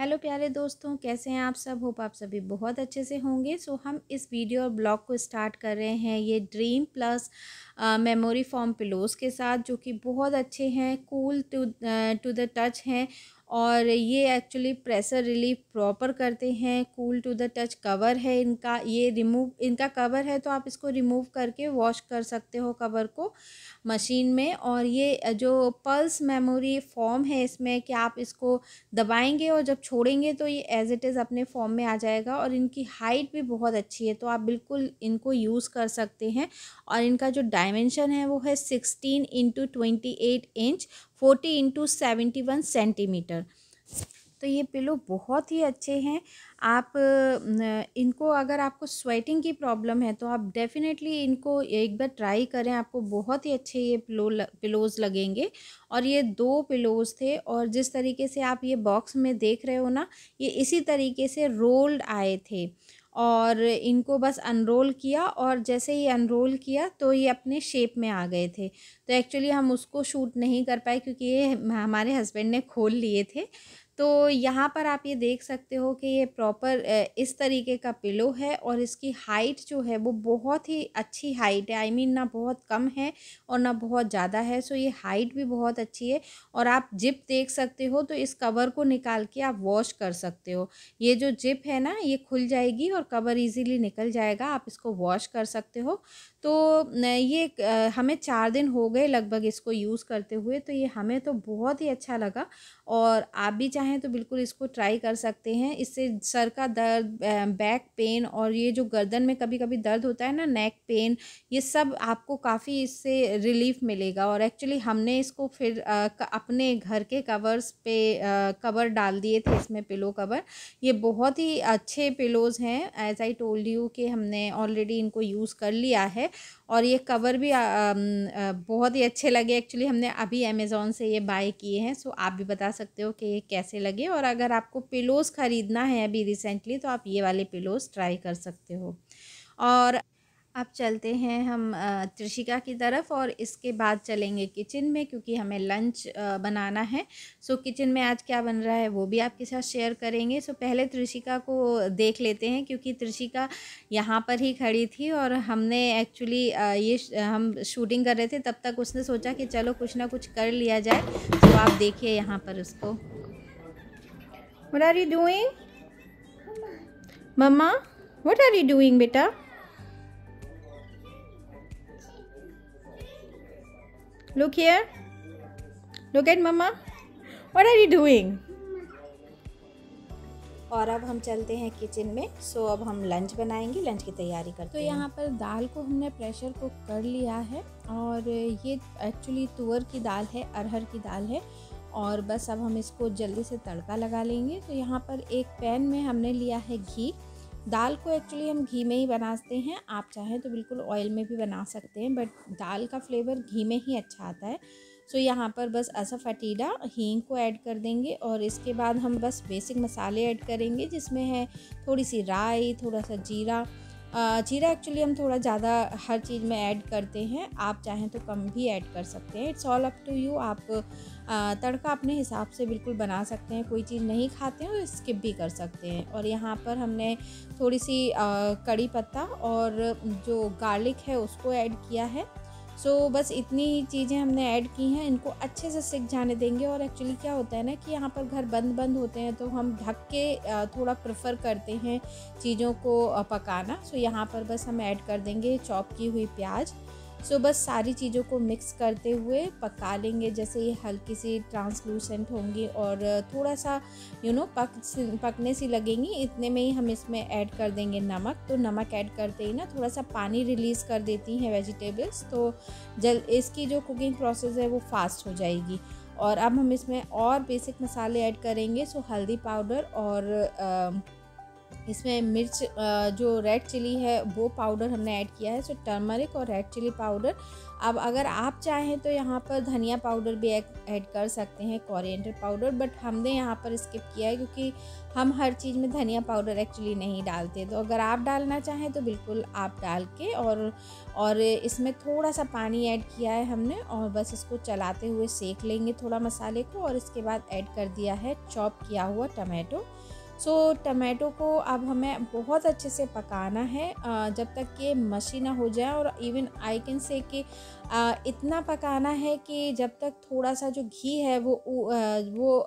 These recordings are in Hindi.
हेलो प्यारे दोस्तों, कैसे हैं आप सब। होप आप सभी बहुत अच्छे से होंगे। हम इस वीडियो और ब्लॉग को स्टार्ट कर रहे हैं ये dream plus memory foam pillows के साथ, जो कि बहुत अच्छे हैं, कूल टू द टच हैं और ये एक्चुअली प्रेशर रिलीफ प्रॉपर करते हैं। Cool to the touch cover है इनका, ये इनका कवर है तो आप इसको रिमूव करके वॉश कर सकते हो कवर को मशीन में। और ये जो पल्स मेमोरी फॉर्म है इसमें कि आप इसको दबाएंगे और जब छोड़ेंगे तो ये एज इट इज़ अपने फॉर्म में आ जाएगा। और इनकी हाइट भी बहुत अच्छी है तो आप बिल्कुल इनको यूज़ कर सकते हैं। और इनका जो डायमेंशन है वो है 16x28 इंच 40x71 सेंटीमीटर। तो ये पिलो बहुत ही अच्छे हैं। आप इनको, अगर आपको स्वेटिंग की प्रॉब्लम है तो आप डेफ़िनेटली इनको एक बार ट्राई करें, आपको बहुत ही अच्छे ये पिलोज़ लगेंगे। और ये 2 पिलोज़ थे और जिस तरीके से आप ये बॉक्स में देख रहे हो ना, ये इसी तरीके से रोल्ड आए थे और इनको बस अनरोल किया और जैसे ही अनरोल किया तो ये अपने शेप में आ गए थे। तो एक्चुअली हम उसको शूट नहीं कर पाए क्योंकि ये हमारे हस्बैंड ने खोल लिए थे। तो यहाँ पर आप ये देख सकते हो कि ये प्रॉपर इस तरीके का पिलो है और इसकी हाइट जो है वो बहुत ही अच्छी हाइट है। आई मीन ना बहुत कम है और ना बहुत ज़्यादा है। सो ये हाइट भी बहुत अच्छी है। और आप जिप देख सकते हो तो इस कवर को निकाल के आप वॉश कर सकते हो। ये जो जिप है ना, ये खुल जाएगी और कवर इजीली निकल जाएगा, आप इसको वॉश कर सकते हो। तो ये हमें 4 दिन हो गए लगभग इसको यूज़ करते हुए, तो ये हमें तो बहुत ही अच्छा लगा। और आप भी चाहें तो बिल्कुल इसको ट्राई कर सकते हैं। इससे सर का दर्द, बैक पेन और ये जो गर्दन में कभी कभी दर्द होता है ना, नेक पेन, ये सब आपको काफ़ी इससे रिलीफ मिलेगा। और एक्चुअली हमने इसको फिर अपने घर के कवर्स पे कवर डाल दिए थे इसमें, पिलो कवर। ये बहुत ही अच्छे पिलोज़ हैं, एज आई टोल्ड यू कि हमने ऑलरेडी इनको यूज़ कर लिया है। और ये कवर भी बहुत ही अच्छे लगे। एक्चुअली हमने अभी अमेज़ॉन से ये बाय किए हैं। सो आप भी बता सकते हो कि ये कैसे लगे। और अगर आपको पिलोज़ ख़रीदना है अभी रिसेंटली तो आप ये वाले पिलोज़ ट्राई कर सकते हो। और अब चलते हैं हम त्रिशिका की तरफ और इसके बाद चलेंगे किचन में क्योंकि हमें लंच बनाना है। सो किचन में आज क्या बन रहा है वो भी आपके साथ शेयर करेंगे। सो पहले त्रिशिका को देख लेते हैं क्योंकि त्रिशिका यहाँ पर ही खड़ी थी और हमने एक्चुअली हम शूटिंग कर रहे थे, तब तक उसने सोचा कि चलो कुछ ना कुछ कर लिया जाए। तो आप देखिए यहाँ पर उसको। What are you doing mamma, what are you doing बेटा? Look here. Look at mama. What are you doing? और अब हम चलते हैं किचन में। सो अब हम लंच बनाएंगे, लंच की तैयारी करते हैं। तो यहाँ पर दाल को हमने प्रेशर कुक कर लिया है और ये एक्चुअली तुअर की दाल है, अरहर की दाल है। और बस अब हम इसको जल्दी से तड़का लगा लेंगे। तो यहाँ पर एक पैन में हमने लिया है घी। दाल को एक्चुअली हम घी में ही बनाते हैं, आप चाहें तो बिल्कुल ऑयल में भी बना सकते हैं, बट दाल का फ्लेवर घी में ही अच्छा आता है। सो यहाँ पर बस असफ़तीड़ा हींग को ऐड कर देंगे और इसके बाद हम बस बेसिक मसाले ऐड करेंगे जिसमें है थोड़ी सी राई, थोड़ा सा जीरा। जीरा एक्चुअली हम थोड़ा ज़्यादा हर चीज़ में ऐड करते हैं, आप चाहें तो कम भी ऐड कर सकते हैं। It's all up to you. आप तड़का अपने हिसाब से बिल्कुल बना सकते हैं। कोई चीज़ नहीं खाते हैं तो स्किप भी कर सकते हैं। और यहाँ पर हमने थोड़ी सी कड़ी पत्ता और जो गार्लिक है उसको ऐड किया है। सो बस इतनी चीज़ें हमने ऐड की हैं, इनको अच्छे से सिक जाने देंगे। और एक्चुअली क्या होता है ना कि यहाँ पर घर बंद होते हैं तो हम ढक के थोड़ा प्रेफर करते हैं चीज़ों को पकाना। सो यहाँ पर बस हम ऐड कर देंगे चॉप की हुई प्याज। सो बस सारी चीज़ों को मिक्स करते हुए पका लेंगे। जैसे ये हल्की सी ट्रांसलूसेंट होंगी और थोड़ा सा पकने सी लगेंगी, इतने में ही हम इसमें ऐड कर देंगे नमक। तो नमक ऐड करते ही ना थोड़ा सा पानी रिलीज़ कर देती हैं वेजिटेबल्स, तो इसकी जो कुकिंग प्रोसेस है वो फास्ट हो जाएगी। और अब हम इसमें और बेसिक मसाले ऐड करेंगे। सो हल्दी पाउडर और इसमें मिर्च जो रेड चिली है वो पाउडर हमने ऐड किया है, सो टर्मरिक और रेड चिली पाउडर। अब अगर आप चाहें तो यहाँ पर धनिया पाउडर भी ऐड कर सकते हैं, कोरिएंडर पाउडर, बट हमने यहाँ पर स्किप किया है क्योंकि हम हर चीज़ में धनिया पाउडर एक्चुअली नहीं डालते। तो अगर आप डालना चाहें तो बिल्कुल आप डाल के, और इसमें थोड़ा सा पानी ऐड किया है हमने, और बस इसको चलाते हुए सेक लेंगे थोड़ा मसाले को। और इसके बाद ऐड कर दिया है चॉप किया हुआ टमाटो। सो टमाटो को अब हमें बहुत अच्छे से पकाना है जब तक कि मशी ना हो जाए, और इवन आई कैन से कि इतना पकाना है कि जब तक थोड़ा सा जो घी है वो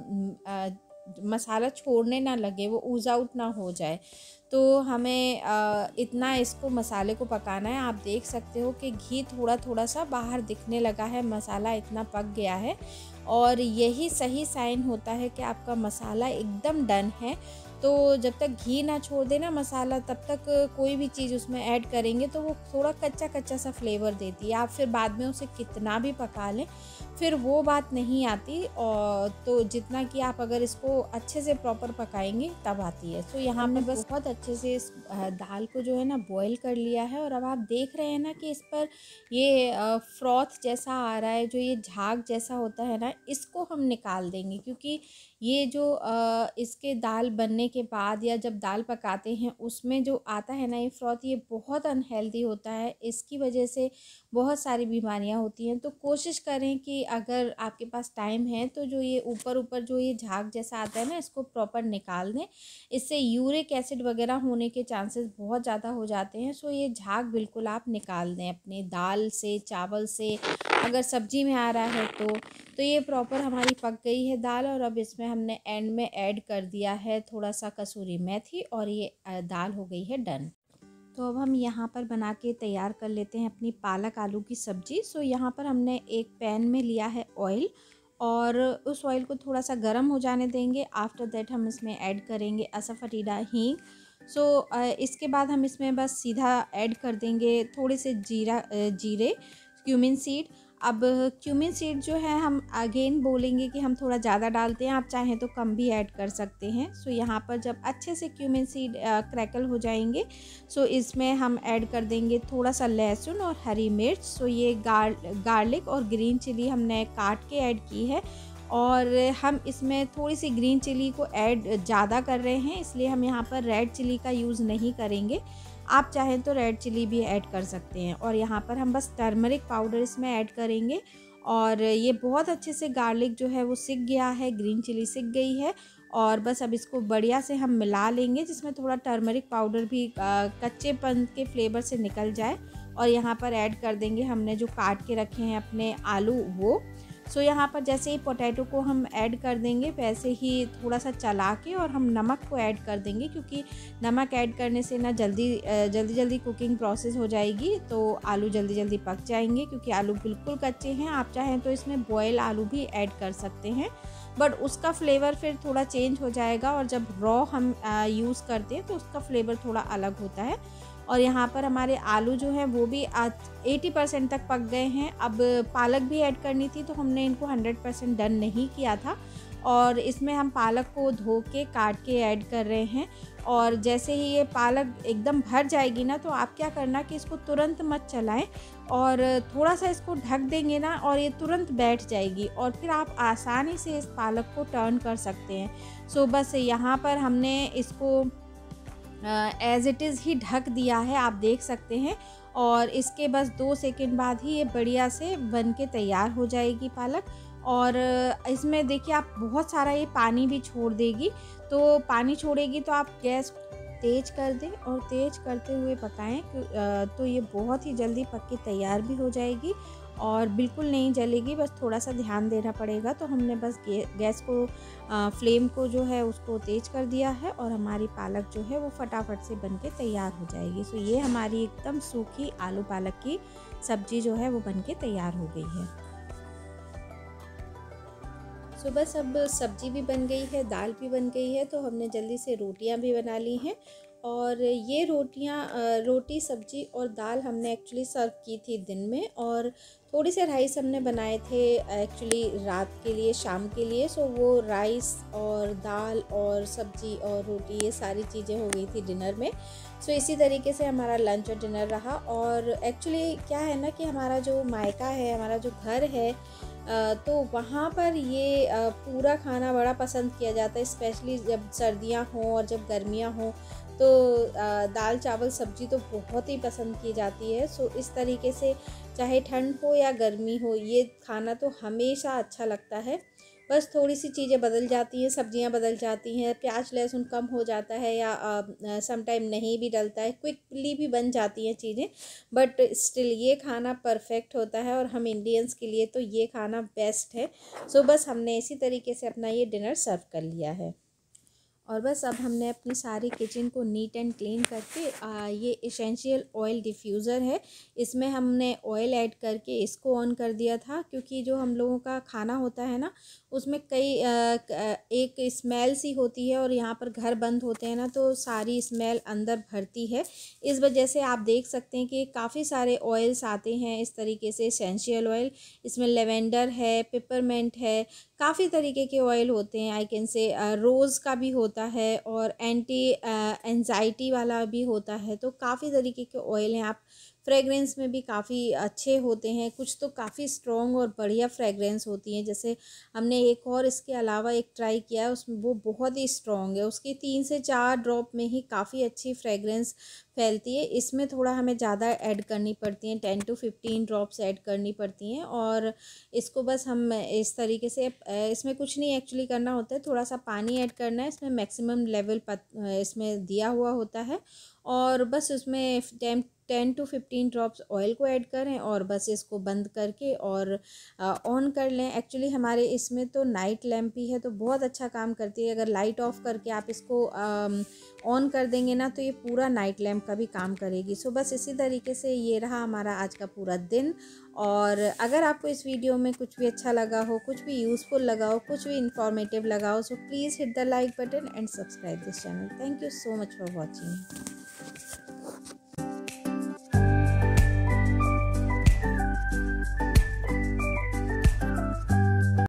मसाला छोड़ने ना लगे, वो ऊज आउट ना हो जाए। तो हमें इतना इसको मसाले को पकाना है। आप देख सकते हो कि घी थोड़ा थोड़ा सा बाहर दिखने लगा है, मसाला इतना पक गया है, और यही सही साइन होता है कि आपका मसाला एकदम डन है। तो जब तक घी ना छोड़ देना मसाला, तब तक कोई भी चीज़ उसमें ऐड करेंगे तो वो थोड़ा कच्चा कच्चा सा फ्लेवर देती है। आप फिर बाद में उसे कितना भी पका लें फिर वो बात नहीं आती, और तो जितना कि आप अगर इसको अच्छे से प्रॉपर पकाएंगे तब आती है। तो यहाँ पे बस बहुत अच्छे से इस दाल को जो है ना बॉईल कर लिया है, और अब आप देख रहे हैं ना कि इस पर ये फ्रॉथ जैसा आ रहा है, जो ये झाग जैसा होता है ना, इसको हम निकाल देंगे, क्योंकि ये जो इसके दाल बनने के बाद या जब दाल पकाते हैं उसमें जो आता है ना ये फ्रॉथ, ये बहुत अनहेल्दी होता है। इसकी वजह से बहुत सारी बीमारियां होती हैं। तो कोशिश करें कि अगर आपके पास टाइम है तो जो ये ऊपर ऊपर जो ये झाग जैसा आता है ना, इसको प्रॉपर निकाल दें। इससे यूरिक एसिड वगैरह होने के चांसेस बहुत ज़्यादा हो जाते हैं। सो ये झाग बिल्कुल आप निकाल दें अपने दाल से, चावल से, अगर सब्जी में आ रहा है तो ये प्रॉपर हमारी पक गई है दाल। और अब इसमें हमने एंड में ऐड कर दिया है थोड़ा सा कसूरी मेथी, और ये दाल हो गई है डन। तो अब हम यहाँ पर बना के तैयार कर लेते हैं अपनी पालक आलू की सब्ज़ी। सो यहाँ पर हमने एक पैन में लिया है ऑयल, और उस ऑयल को थोड़ा सा गर्म हो जाने देंगे। आफ्टर दैट हम इसमें ऐड करेंगे असफ़तीड़ा हींग। सो इसके बाद हम इसमें बस सीधा ऐड कर देंगे थोड़े से जीरे, क्यूमिन सीड। अब क्यूमिन सीड जो है हम अगेन बोलेंगे कि हम थोड़ा ज़्यादा डालते हैं, आप चाहें तो कम भी ऐड कर सकते हैं। सो यहाँ पर जब अच्छे से क्यूमिन सीड क्रैकल हो जाएंगे, सो इसमें हम ऐड कर देंगे थोड़ा सा लहसुन और हरी मिर्च। सो ये गार्लिक और ग्रीन चिली हमने काट के ऐड की है, और हम इसमें थोड़ी सी ग्रीन चिली को ऐड ज़्यादा कर रहे हैं, इसलिए हम यहाँ पर रेड चिली का यूज़ नहीं करेंगे। आप चाहें तो रेड चिली भी ऐड कर सकते हैं। और यहाँ पर हम बस टर्मरिक पाउडर इसमें ऐड करेंगे, और ये बहुत अच्छे से गार्लिक जो है वो सिक गया है, ग्रीन चिली सिक गई है, और बस अब इसको बढ़िया से हम मिला लेंगे, जिसमें थोड़ा टर्मरिक पाउडर भी कच्चेपन के फ्लेवर से निकल जाए। और यहाँ पर ऐड कर देंगे हमने जो काट के रखे हैं अपने आलू वो। सो यहाँ पर जैसे ही पोटैटो को हम ऐड कर देंगे वैसे ही थोड़ा सा चला के और हम नमक को ऐड कर देंगे, क्योंकि नमक ऐड करने से ना जल्दी कुकिंग प्रोसेस हो जाएगी, तो आलू जल्दी पक जाएंगे, क्योंकि आलू बिल्कुल कच्चे हैं। आप चाहें तो इसमें बॉयल आलू भी ऐड कर सकते हैं, बट उसका फ्लेवर फिर थोड़ा चेंज हो जाएगा, और जब रॉ हम यूज़ करते हैं तो उसका फ्लेवर थोड़ा अलग होता है। और यहाँ पर हमारे आलू जो हैं वो भी 80% तक पक गए हैं। अब पालक भी ऐड करनी थी, तो हमने इनको 100% डन नहीं किया था, और इसमें हम पालक को धो के काट के ऐड कर रहे हैं। और जैसे ही ये पालक एकदम भर जाएगी ना, तो आप क्या करना कि इसको तुरंत मत चलाएं, और थोड़ा सा इसको ढक देंगे ना, और ये तुरंत बैठ जाएगी, और फिर आप आसानी से इस पालक को टर्न कर सकते हैं। सो बस यहाँ पर हमने इसको एज़ इट इज़ ही ढक दिया है, आप देख सकते हैं। और इसके बस 2 सेकंड बाद ही ये बढ़िया से बन के तैयार हो जाएगी पालक। और इसमें देखिए आप बहुत सारा ये पानी भी छोड़ देगी, तो पानी छोड़ेगी तो आप गैस तेज़ कर दें और तेज़ करते हुए पकाएं, तो ये बहुत ही जल्दी पक के तैयार भी हो जाएगी और बिल्कुल नहीं जलेगी। बस थोड़ा सा ध्यान देना पड़ेगा। तो हमने बस गैस को फ्लेम को जो है उसको तेज़ कर दिया है, और हमारी पालक जो है वो फटाफट से बन के तैयार हो जाएगी। सो ये हमारी एकदम सूखी आलू पालक की सब्ज़ी जो है वो बन के तैयार हो गई है। सो बस अब सब्ज़ी भी बन गई है, दाल भी बन गई है, तो हमने जल्दी से रोटियां भी बना ली हैं। और ये रोटी सब्जी और दाल हमने एक्चुअली सर्व की थी दिन में, और थोड़ी से राइस हमने बनाए थे एक्चुअली रात के लिए, शाम के लिए। सो वो राइस और दाल और सब्जी और रोटी ये सारी चीज़ें हो गई थी डिनर में। सो इसी तरीके से हमारा लंच और डिनर रहा। और एक्चुअली क्या है ना कि हमारा जो मायका है, हमारा जो घर है, तो वहाँ पर ये पूरा खाना बड़ा पसंद किया जाता है, स्पेशली जब सर्दियाँ हों और जब गर्मियाँ हों, तो दाल चावल सब्जी तो बहुत ही पसंद की जाती है। सो इस तरीके से चाहे ठंड हो या गर्मी हो, ये खाना तो हमेशा अच्छा लगता है। बस थोड़ी सी चीज़ें बदल जाती हैं, सब्जियां बदल जाती हैं, प्याज लहसुन कम हो जाता है या सम टाइम नहीं भी डलता है, क्विकली भी बन जाती हैं चीज़ें, बट स्टिल ये खाना परफेक्ट होता है और हम इंडियंस के लिए तो ये खाना बेस्ट है। सो बस हमने इसी तरीके से अपना ये डिनर सर्व कर लिया है। और बस अब हमने अपनी सारी किचन को नीट एंड क्लीन करके ये एसेंशियल ऑयल डिफ्यूज़र है, इसमें हमने ऑयल ऐड करके इसको ऑन कर दिया था, क्योंकि जो हम लोगों का खाना होता है ना, उसमें कई एक स्मेल सी होती है, और यहाँ पर घर बंद होते हैं ना, तो सारी स्मेल अंदर भरती है। इस वजह से आप देख सकते हैं कि काफ़ी सारे ऑयल्स आते हैं इस तरीके से, एसेंशियल ऑयल। इसमें लेवेंडर है, पेपरमेंट है, काफ़ी तरीके के ऑयल होते हैं। आई कैन से रोज़ का भी होता है और एंटी एंजाइटी वाला भी होता है, तो काफ़ी तरीके के ऑयल हैं। आप फ्रेगरेंस में भी काफ़ी अच्छे होते हैं, कुछ तो काफ़ी स्ट्रॉन्ग और बढ़िया फ्रेगरेंस होती हैं। जैसे हमने एक और इसके अलावा एक ट्राई किया है, उसमें वो बहुत ही स्ट्रॉन्ग है, उसकी 3 से 4 ड्रॉप में ही काफ़ी अच्छी फ्रेगरेंस फैलती है। इसमें थोड़ा हमें ज़्यादा ऐड करनी पड़ती हैं, 10 to 15 ड्रॉप्स ऐड करनी पड़ती हैं। और इसको बस हम इस तरीके से इसमें कुछ नहीं एक्चुअली करना होता है, थोड़ा सा पानी ऐड करना है, इसमें मैक्सिमम लेवल इसमें दिया हुआ होता है, और बस उसमें 10 to 15 ड्रॉप्स ऑयल को ऐड करें और बस इसको बंद करके और ऑन कर लें। एक्चुअली हमारे इसमें तो नाइट लैम्प ही है, तो बहुत अच्छा काम करती है। अगर लाइट ऑफ करके आप इसको ऑन कर देंगे ना, तो ये पूरा नाइट लैम्प का भी काम करेगी। सो बस इसी तरीके से ये रहा हमारा आज का पूरा दिन। और अगर आपको इस वीडियो में कुछ भी अच्छा लगा हो, कुछ भी यूज़फुल लगा हो, कुछ भी इंफॉर्मेटिव लगा हो, so please hit the like button and subscribe this channel. Thank you so much for watching.